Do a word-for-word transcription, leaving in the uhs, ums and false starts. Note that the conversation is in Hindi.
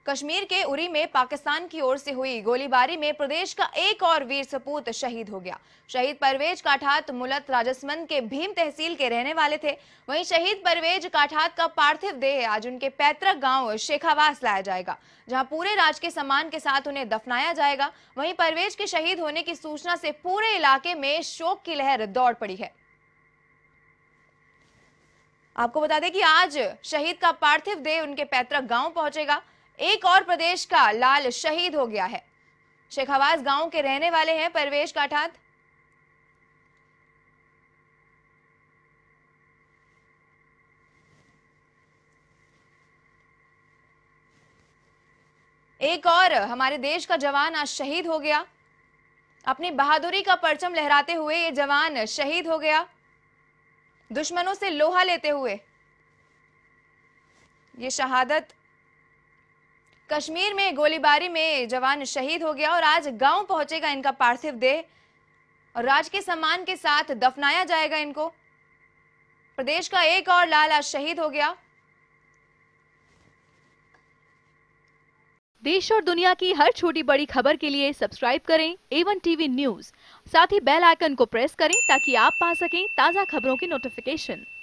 कश्मीर के उरी में पाकिस्तान की ओर से हुई गोलीबारी में प्रदेश का एक और वीर सपूत शहीद हो गया। शहीद परवेज काठात मुलत राजसमंद के भीम तहसील के रहने वाले थे। वहीं शहीद परवेज काठात का पार्थिव देह आज उनके पैतृक गांव शेखावास लाया जाएगा, जहां पूरे राजकीय सम्मान के साथ उन्हें दफनाया जाएगा। वहीं परवेज के शहीद होने की सूचना से पूरे इलाके में शोक की लहर दौड़ पड़ी है। आपको बता दें कि आज शहीद का पार्थिव देह उनके पैतृक गांव पहुंचेगा। एक और प्रदेश का लाल शहीद हो गया है। शेखावास गांव के रहने वाले हैं परवेज काठात। एक और हमारे देश का जवान आज शहीद हो गया। अपनी बहादुरी का परचम लहराते हुए ये जवान शहीद हो गया, दुश्मनों से लोहा लेते हुए। ये शहादत कश्मीर में गोलीबारी में जवान शहीद हो गया और आज गांव पहुंचेगा इनका पार्थिव देह और राज के सम्मान के साथ दफनाया जाएगा इनको। प्रदेश का एक और लाल आज शहीद हो गया। देश और दुनिया की हर छोटी बड़ी खबर के लिए सब्सक्राइब करें ए वन टीवी न्यूज। साथ ही बेल आइकन को प्रेस करें ताकि आप पा सकें ताज़ा खबरों की नोटिफिकेशन।